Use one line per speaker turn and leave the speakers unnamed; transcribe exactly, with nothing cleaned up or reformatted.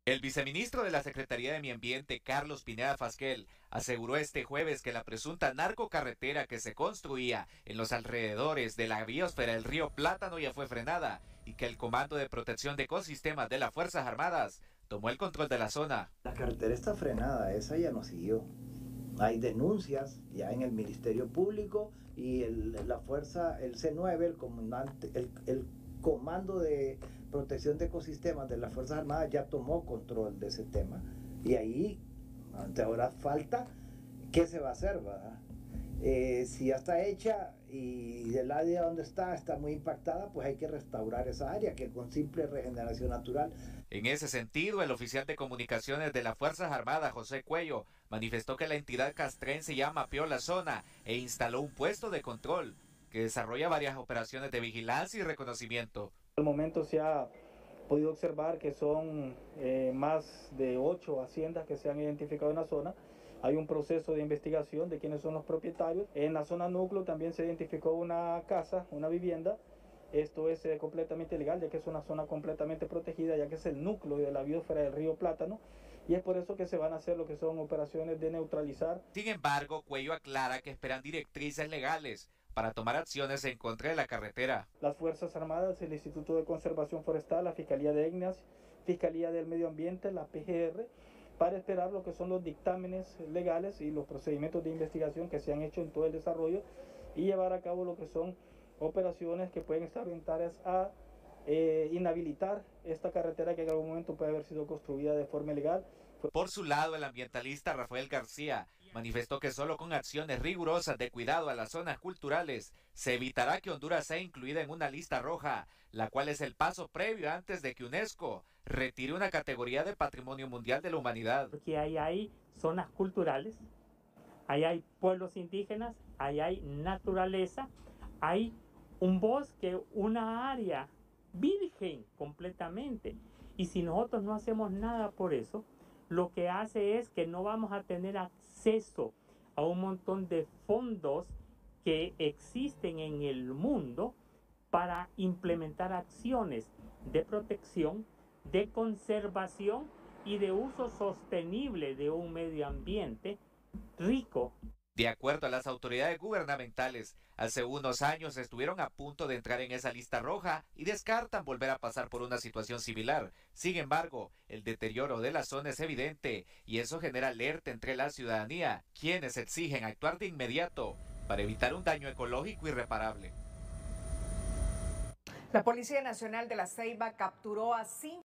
El viceministro de la Secretaría de Medio Ambiente, Carlos Pineda Fasquel, aseguró este jueves que la presunta narcocarretera que se construía en los alrededores de la biosfera del río Plátano ya fue frenada y que el Comando de Protección de Ecosistemas de las Fuerzas Armadas tomó el control de la zona.
La carretera está frenada, esa ya no siguió. Hay denuncias ya en el Ministerio Público y el, la fuerza, el C nueve, el comandante, el, el Comando de Protección de Ecosistemas de las Fuerzas Armadas ya tomó control de ese tema. Y ahí, ahora falta qué se va a hacer, ¿verdad? Eh, si ya está hecha y del área donde está está muy impactada, pues hay que restaurar esa área que con simple regeneración natural.
En ese sentido, el oficial de comunicaciones de las Fuerzas Armadas, José Cuello, manifestó que la entidad castrense ya mapeó la zona e instaló un puesto de control que desarrolla varias operaciones de vigilancia y reconocimiento.
Al momento se ha podido observar que son eh, más de ocho haciendas que se han identificado en la zona. Hay un proceso de investigación de quiénes son los propietarios. En la zona núcleo también se identificó una casa, una vivienda. Esto es eh, completamente ilegal, ya que es una zona completamente protegida, ya que es el núcleo de la biosfera del río Plátano. Y es por eso que se van a hacer lo que son operaciones de neutralizar.
Sin embargo, Cuello aclara que esperan directrices legales para tomar acciones en contra de la carretera.
Las Fuerzas Armadas, el Instituto de Conservación Forestal, la Fiscalía de Etnias, Fiscalía del Medio Ambiente, la P G R, para esperar lo que son los dictámenes legales y los procedimientos de investigación que se han hecho en todo el desarrollo y llevar a cabo lo que son operaciones que pueden estar orientadas a eh, inhabilitar esta carretera que en algún momento puede haber sido construida de forma ilegal.
Por su lado, el ambientalista Rafael García manifestó que solo con acciones rigurosas de cuidado a las zonas culturales se evitará que Honduras sea incluida en una lista roja, la cual es el paso previo antes de que UNESCO retire una categoría de Patrimonio Mundial de la Humanidad.
Porque ahí hay zonas culturales, ahí hay pueblos indígenas, ahí hay naturaleza, hay un bosque, una área virgen completamente. Y si nosotros no hacemos nada por eso, lo que hace es que no vamos a tener acceso a un montón de fondos que existen en el mundo para implementar acciones de protección, de conservación y de uso sostenible de un medio ambiente rico.
De acuerdo a las autoridades gubernamentales, hace unos años estuvieron a punto de entrar en esa lista roja y descartan volver a pasar por una situación similar. Sin embargo, el deterioro de la zona es evidente y eso genera alerta entre la ciudadanía, quienes exigen actuar de inmediato para evitar un daño ecológico irreparable.
La Policía Nacional de La Ceiba capturó a cinco